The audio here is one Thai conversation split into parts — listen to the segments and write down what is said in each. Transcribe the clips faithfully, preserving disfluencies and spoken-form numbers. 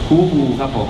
ฮูฮูครับผม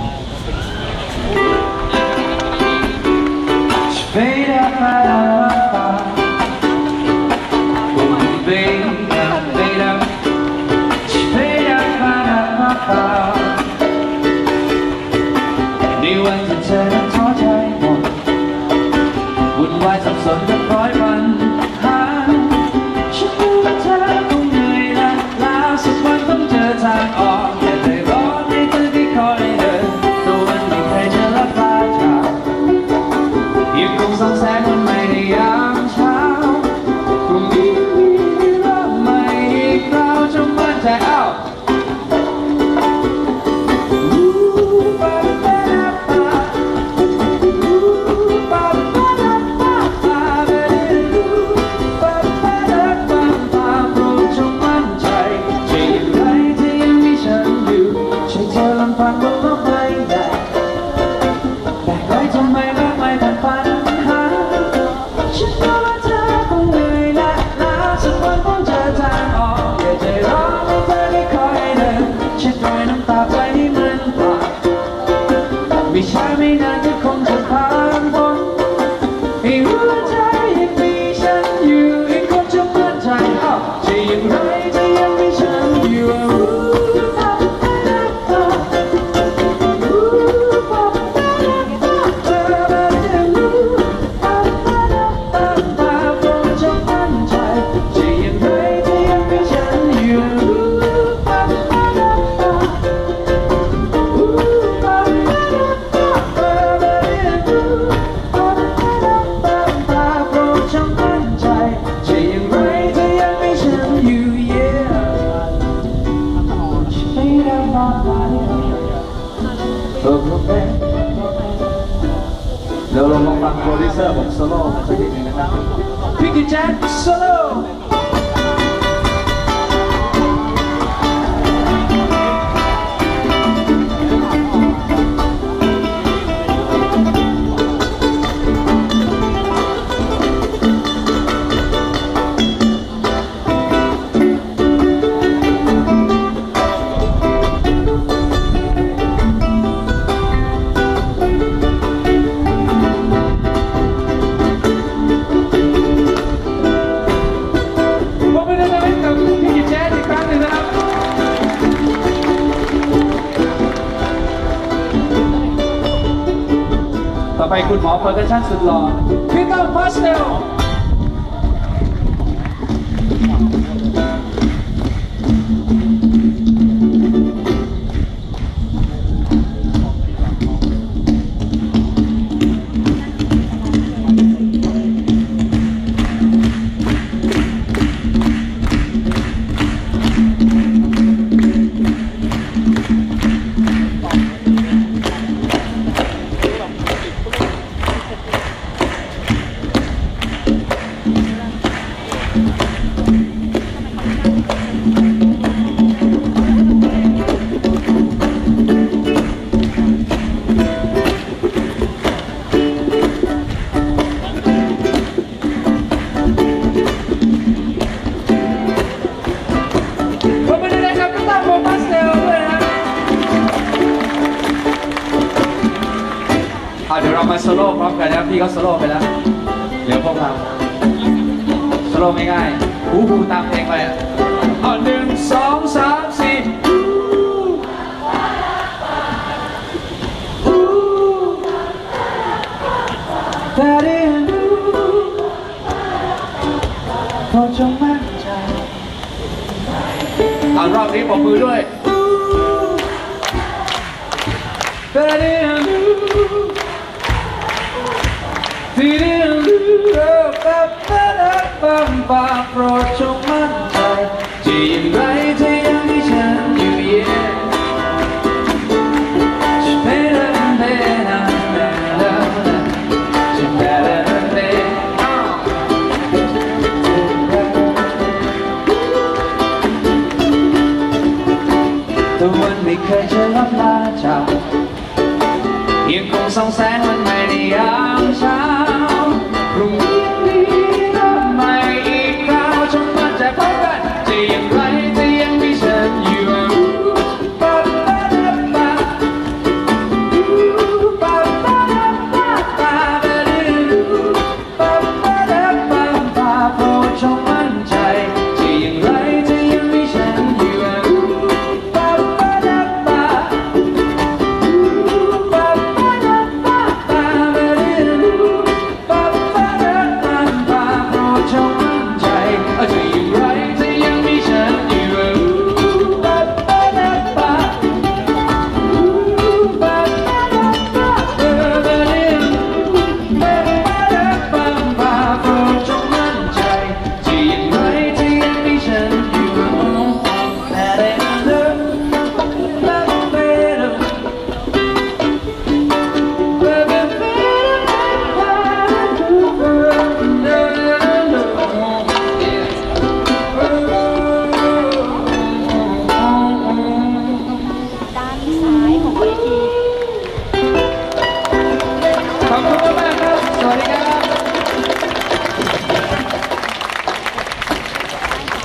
ในวันที่เธอนั้นท้อใจหมดวุ่นวายสับสนกับร้อยปัญหาฉันรู้ว่าเธอคงเหนื่อยและล้าสักวันต้องเจอทางออกแค่ใจร้อนในเธอที่คอยเดินตัววันไม่เคยจะรับฟ้าจากยังคงส่องแสงวันใหม่ในยามเช้าพรุ่งนี้มีเริ่มใหม่อีกเราจงมั่นใจเอ้าไม่ช้าไม่นานก็คงจะผ่านพ้นให้หัวใจยังมีฉันอยู่อีกคนจะมั่นใจจะอย่างไรจะยังมีฉันอยู่เดี๋ยวเราลองฟังโปรดิวเซอร์ผมโซโล่สักนิดนึงนะครับพี่กิจแจ๊คโซโล่ ต่อไปคุณหมอเปอร์คัชชั่นสุดหล่อพี่ต้อมพาสเทลเดี๋ยวเรามาโซโล่พร้อมกันนะครับพี่เขาโซโล่ไปแล้วเดี๋ยวพวกเราโซโล่ง่ายๆหูหูตามเพลงไปอ่ะอ๋อหนึ่งสองสามสี่แต่เรียนรู้โปรดจงมั่นใจเอารอบนี้ปรบมือด้วยแต่เรียนรู้ที่เรียนรู้แบบแบบแบบแบบโปรดจงมั่นใจจะอย่างไรจะยังมีฉันอยู่เย็นจะเป็นอะไรนะจะเป็นอะไรแต่วันไม่เคยจะรับลาจากยังคงส่องแสงวันใหม่ในยามเช้าพรุ่งนี้มีเริ่มใหม่อีกคราวจงมั่นใจพบกันจะอย่างไรจะยังมีฉันอยู่ปะปะปะปะ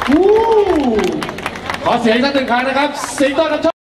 ขอเสียงสักหนึ่งครั้งนะครับสิงโตนำโชค